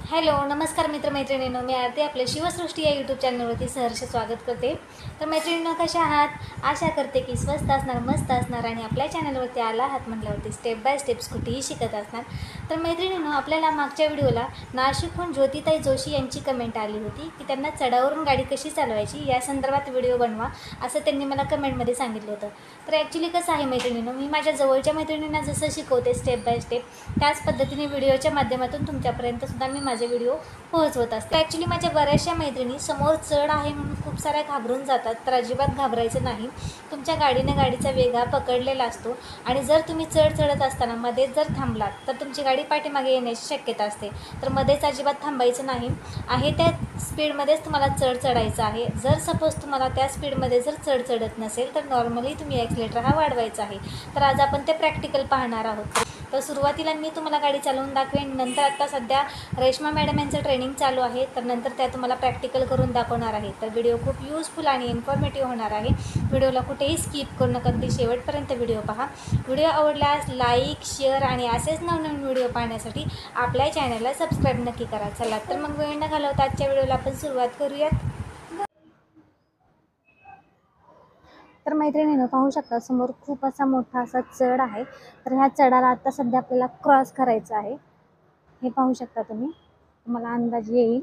Hello नमस्कार मित्रमैत्रिणींनो, मी आरती आपल्या शिवसृष्टी या यूट्यूब चॅनलवरती सहर्ष स्वागत करते। तर मैत्रिणींनो, कशा आहात? आशा करते की स्वस्त असणार, मस्त असणार आणि आपल्या चॅनलवरती आला आहात म्हटल्यावरती स्टेप बाय स्टेप स्कूटीही शिकत असणार। तर मैत्रिणींनो, आपल्याला मागच्या व्हिडिओला नाशिकहून ज्योतिताई जोशी यांची कमेंट आली होती की त्यांना चढावरून गाडी कशी चालवायची या संदर्भात व्हिडिओ बनवा, असं त्यांनी मला कमेंटमध्ये सांगितलं होतं। तर ॲक्च्युली कसं आहे मैत्रिणींनो, मी माझ्या जवळच्या मैत्रिणींना जसं शिकवते स्टेप बाय स्टेप, त्याच पद्धतीने व्हिडिओच्या माध्यमातून तुमच्यापर्यंत सुद्धा मी माझे व्हिडिओ पोहोचवत असते। ॲक्च्युली माझ्या बऱ्याचशा मैत्रिणी समोर चढ आहे म्हणून खूप साऱ्या घाबरून जातात, तर अजिबात घाबरायचं नाही। तुमच्या गाडीने गाडीचा वेग हा पकडलेला असतो आणि जर तुम्ही चढत असताना मध्येच जर थांबलात तर तुमची गाडी पाठीमागे येण्याची शक्यता असते। तर मध्येच अजिबात थांबायचं नाही आहे, त्या स्पीडमध्येच तुम्हाला चढायचं आहे। जर सपोज तुम्हाला त्या स्पीडमध्ये जर चढत नसेल तर नॉर्मली तुम्ही ॲक्सिलेटर हा वाढवायचा आहे। तर आज आपण ते प्रॅक्टिकल पाहणार आहोत। तर सुरुवातीला मी तुम्हाला गाडी चालवून दाखवेन, नंतर आता सध्या रेश्मा मॅडम यांचं ट्रेनिंग चालू आहे, तर नंतर त्या तुम्हाला प्रॅक्टिकल करून दाखवणार आहे। तर व्हिडिओ खूप यूजफुल आणि इन्फॉर्मेटिव्ह होणार आहे। व्हिडिओला कुठेही स्किप करू नका, अगदी शेवटपर्यंत व्हिडिओ पहा। व्हिडिओ आवडल्यास लाईक, शेअर आणि असेच नवनवीन व्हिडिओ पाहण्यासाठी आपल्या चॅनलला सबस्क्राईब नक्की करा। चला तर मग वेळ न घालवता आजच्या व्हिडिओला आपण सुरुवात करूयात। तर मैत्रिणींनो, पाहू शकता समोर खूप असा मोठा असा चढ आहे। तर ह्या चढाला आता सध्या आपल्याला क्रॉस करायचं आहे। हे पाहू शकता तुम्हाला अंदाज येईल,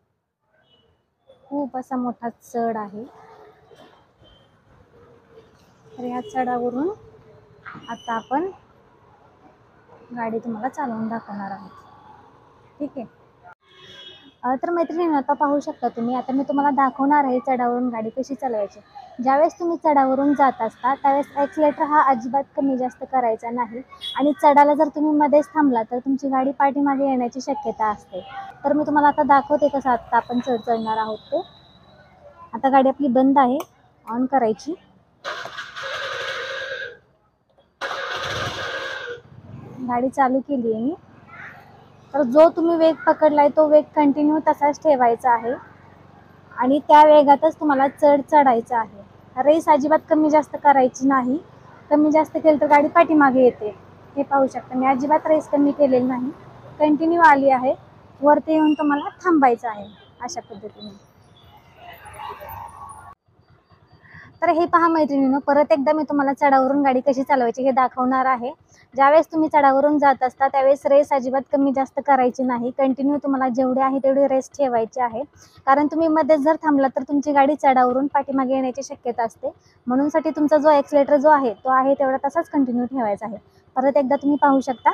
खूप असा मोठा चढ आहे। तर ह्या चढावरून आता आपण गाडी तुम्हाला चालवून दाखवणार आहोत, ठीक आहे। तर मैत्रिणींनो, आता पाहू शकता आता मी तुम्हाला दाखवणार आहे चढावरून गाडी कशी चालवायची। ज्यावेळेस तुम्ही चढावरून जात असता त्यावेळेस ॲक्सिलेटर हा अजिबात कमी जास्त करायचा नाही आणि चढायला जर तुम्ही मध्येच थांबला तर तुमची गाडी पाठीमागे येण्याची शक्यता असते। तर मी तुम्हाला आता दाखवते कसं आता आपण चढणार आहोत ते। आता गाडी आपली बंद आहे, ऑन करायची। गाडी चालू केली आहे मी। तर जो तुम्ही वेग पकडलाय तो वेग कंटिन्यू तसाच ठेवायचा आहे आणि त्या वेगातच तुम्हाला चढायचं आहे। रेस अजिबात कमी जास्त करायची नाही, कमी जास्त केलं तर गाडी पाठीमागे येते। हे पाहू शकता मी अजिबात रेस कमी केलेली नाही, कंटिन्यू आली आहे। वरती येऊन तुम्हाला थांबायचं आहे अशा पद्धतीने। तर हे पहा मैत्रिणींनो, परत एकदा मी तुम्हाला चढावरून गाडी कशी चालवायची हे दाखवणार आहे। ज्यावेळेस तुम्ही चढावरून जात असता त्यावेळेस रेस अजिबात कमी जास्त करायची नाही, कंटिन्यू तुम्हाला जेवढे आहे तेवढी रेस ठेवायची आहे। कारण तुम्ही मध्येच जर थांबलात तर तुमची गाडी चढावरून पाठीमागे येण्याची शक्यता असते, म्हणूनसाठी तुमचा जो ॲक्सिलेटर जो आहे तो आहे तेवढा तसाच कंटिन्यू ठेवायचा आहे। परत एकदा तुम्ही पाहू शकता,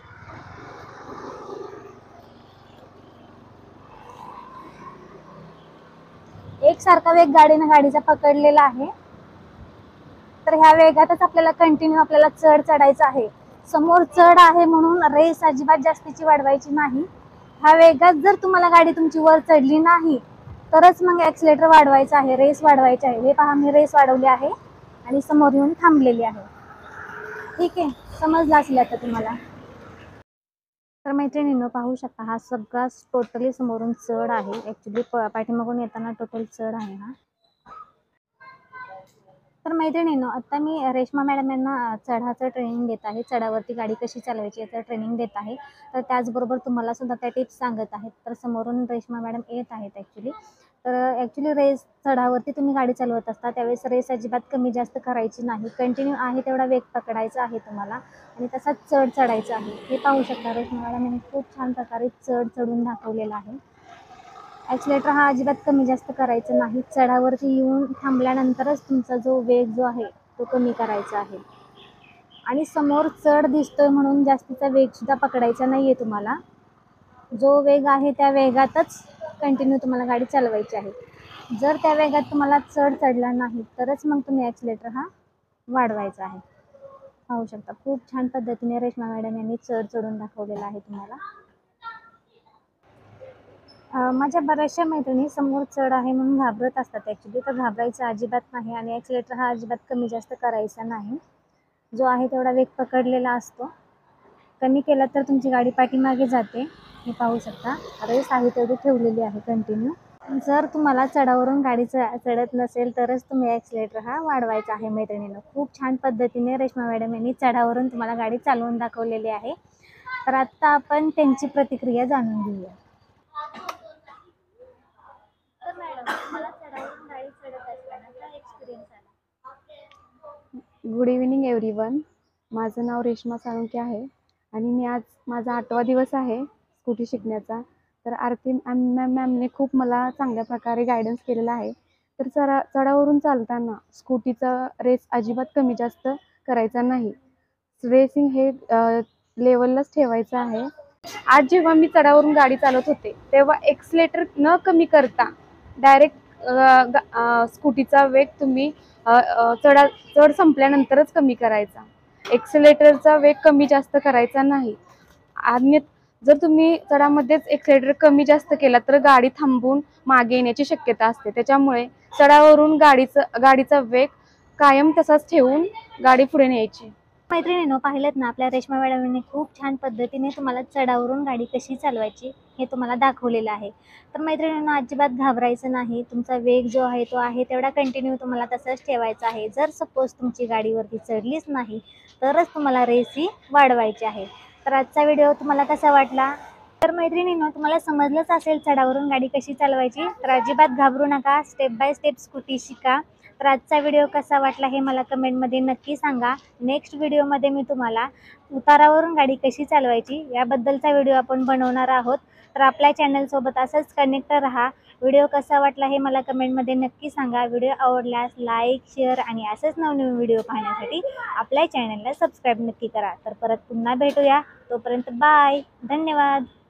एकसारखा वेग गाडीचा पकडलेला आहे। तर ह्या वेगातच आपल्याला कंटिन्यू चढायचं आहे। समोर चढ आहे म्हणून रेस अजिबात जास्तीची वाढवायची नाही। ह्या वेगात जर तुम्हाला गाडी तुमची वर चढली नाही तरच मग ॲक्सिलेटर वाढवायचं आहे, रेस वाढवायची आहे। हे पहा मी रेस वाढवली आहे आणि समोर येऊन थांबलेली आहे, ठीक आहे। समजलं असेल आता तुम्हाला। तर मैत्रिणींनो, पाहू शकता हा सगळा टोटली समोरून चढ आहे। ॲक्च्युली पाठीमागून येताना टोटल चढ आहे हा। तर मैत्रिणींनो, आता मी रेश्मा मॅडम यांना चढाचं ट्रेनिंग देत आहे, चढावरती गाडी कशी चालवायची याचं ट्रेनिंग देत आहे। तर त्याचबरोबर तुम्हाला सुद्धा त्या टिप्स सांगत आहेत। तर समोरून रेश्मा मॅडम येत आहेत ॲक्च्युली। तर ॲक्च्युली रेस चढावरती तुम्ही गाडी चालवत असता त्यावेळेस रेस अजिबात कमी जास्त करायची नाही, कंटिन्यू आहे तेवढा वेग पकडायचा आहे तुम्हाला आणि तसाच चढायचा आहे। हे पाहू शकता रेश्मा मॅडम यांनी खूप छान प्रकारे चढून दाखवलेला आहे। ॲक्सिलेटर हा अजिबात कमी जास्त करायचं नाही, चढावरती येऊन थांबल्यानंतरच तुमचा जो वेग जो आहे तो कमी करायचा आहे। आणि समोर चढ दिसतोय म्हणून जास्तीचा वेग सुद्धा पकडायचा नाहीये तुम्हाला, जो वेग आहे त्या वेगातच कंटिन्यू तुम्हाला गाडी चालवायची आहे। जर त्या वेगात तुम्हाला चढला नाही तरच मग तुम्ही ॲक्सिलेटर हा वाढवायचा आहे। पाहू शकता खूप छान पद्धतीने रेश्मा मॅडम यांनी चढून दाखवलेला आहे तुम्हाला। माझ्या बऱ्याचशा मैत्रिणी समोर चढ आहे म्हणून घाबरत असतात ॲक्च्युली, तर घाबरायचं अजिबात नाही आणि ॲक्सिलेटर हा अजिबात कमी जास्त करायचा नाही। जो आहे तेवढा वेग पकडलेला असतो, कमी केला तर तुमची गाडी पाठीमागे जाते। हे पाहू शकता रेस आहे तेवढी ठेवलेली आहे कंटिन्यू। जर तुम्हाला चढावरून गाडी चढत नसेल तरच तुम्ही ॲक्सिलेटर हा वाढवायचा आहे मैत्रिणींनो। खूप छान पद्धतीने रेश्मा मॅडम यांनी चढावरून तुम्हाला गाडी चालवून दाखवलेली आहे। तर आत्ता आपण त्यांची प्रतिक्रिया जाणून घेऊया। तुम्हाला चढावरून गाडी चढत असताना काय एक्सपिरियन्स आला? Good evening everyone. माझं नाव रेश्मा साळुंखे आहे आणि मी आज माझा 8वा दिवस आहे स्कूटी शिकण्याचा. तर आरती मॅमने खूप मला चांगल्या प्रकारे गायडन्स केलेला आहे. तर चढावरून चालताना स्कूटीचा रेस अजिबात कमी जास्त करायचा नाही. रेसिंग हे लेवललाच ठेवायचं आहे. आज जेव्हा मी चढावरून गाडी चालवत होते तेव्हा एक्सलेटर न कमी करता डायरेक्ट स्कूटीचा वेग तुम्ही चढ संपल्यानंतरच कमी करायचा. एक्सेलेटरचा वेग कमी जास्त करायचा नाही. आणि जर तुम्ही चढामध्येच एक्सेलेटर कमी जास्त केला तर गाडी थांबून मागे येण्याची शक्यता असते. त्याच्यामुळे चढावरून गाडीचा वेग कायम तसाच ठेवून गाडी पुढे न्यायची. मैत्रिणींनो, पाहिलं ना आपल्या रेश्मा मॅडमने खूप छान पद्धतीने तुम्हाला चढावरून गाडी कशी चालवायची हे तुम्हाला दाखवलेलं आहे. तर मैत्रिणींनो, अजिबात घाबरायचं नाही. तुमचा वेग जो आहे तो आहे तेवढा कंटिन्यू तुम्हाला तसंच ठेवायचा आहे. जर सपोज तुमची गाडीवरती चढलीच नाही तरच तुम्हाला रेस ही वाढवायची आहे. तर आजचा व्हिडिओ तुम्हाला कसा वाटला? तर मैत्रिणींनो, तुम्हाला समजलंच असेल चढावरून गाडी कशी चालवायची. तर अजिबात घाबरू नका, स्टेप बाय स्टेप स्कूटी शिका. तर आजचा व्हिडिओ कसा वाटला हे मला कमेंटमध्ये नक्की सांगा. नेक्स्ट व्हिडिओमध्ये मी तुम्हाला उतारावरून गाडी कशी चालवायची याबद्दलचा व्हिडिओ आपण बनवणार आहोत. तर आपल्या चॅनलसोबत असंच कनेक्ट राहा. व्हिडिओ कसा वाटला हे मला कमेंटमध्ये नक्की सांगा. व्हिडिओ आवडल्यास लाईक, शेअर आणि असंच नवनवीन व्हिडिओ पाहण्यासाठी आपल्या चॅनलला सबस्क्राईब नक्की करा. तर परत पुन्हा भेटूया. तोपर्यंत बाय. धन्यवाद.